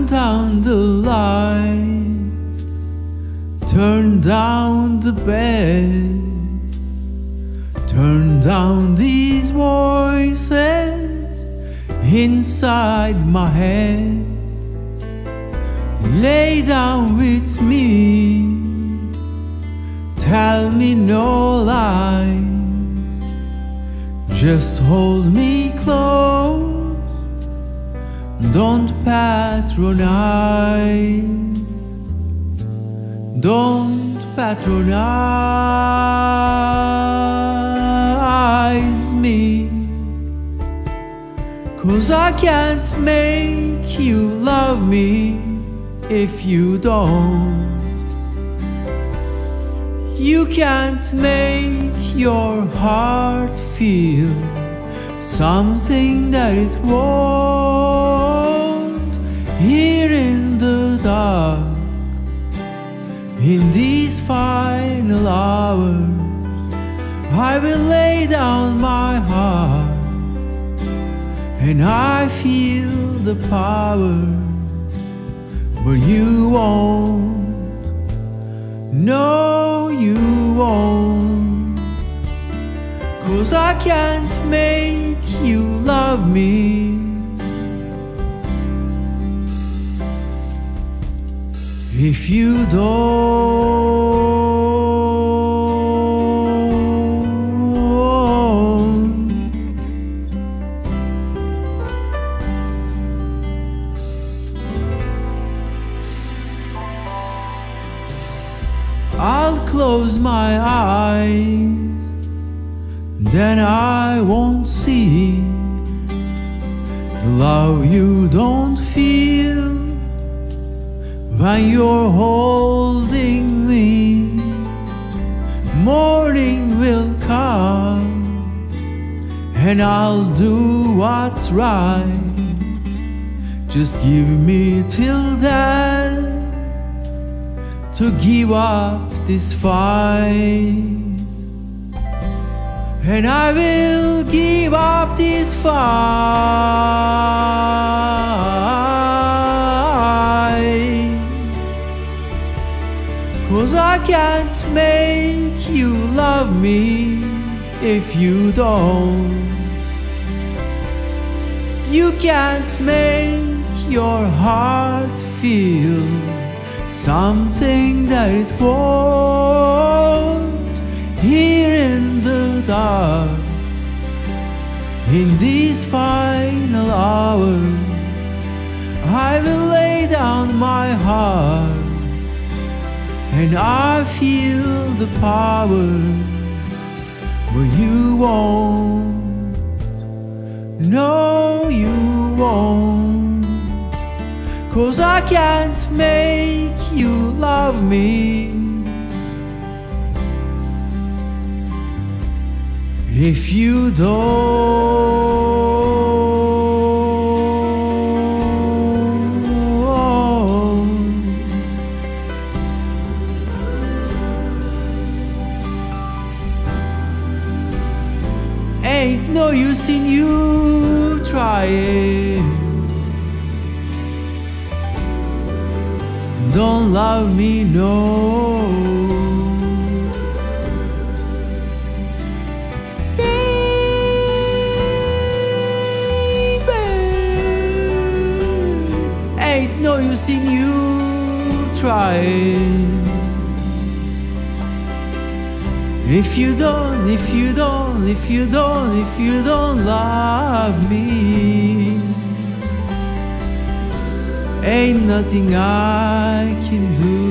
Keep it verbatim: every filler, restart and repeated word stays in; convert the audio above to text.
Turn down the light, turn down the bed, turn down these voices inside my head. Lay down with me, tell me no lies, just hold me close, don't patronize, don't patronize me, 'cause I can't make you love me if you don't. You can't make your heart feel something that it won't. Here in the dark, in these final hours, I will lay down my heart, and I feel the power, but you won't. No, you won't, 'cause I can't make you love me if you don't. I'll close my eyes, then I won't see the love you don't feel when you're holding me. Morning will come, and I'll do what's right. Just give me till then to give up this fight, and I will give up this fight, 'cause I can't make you love me if you don't. You can't make your heart feel something that it won't. Here in the dark, in these final hours, I will lay down my heart, and I feel the power, but you won't. No, you won't, 'cause I can't make you love me if you don't. Ain't no use in you trying. Don't love me, no. Baby, ain't no use in you trying. If you don't, if you don't, if you don't, if you don't love me, ain't nothing I can do.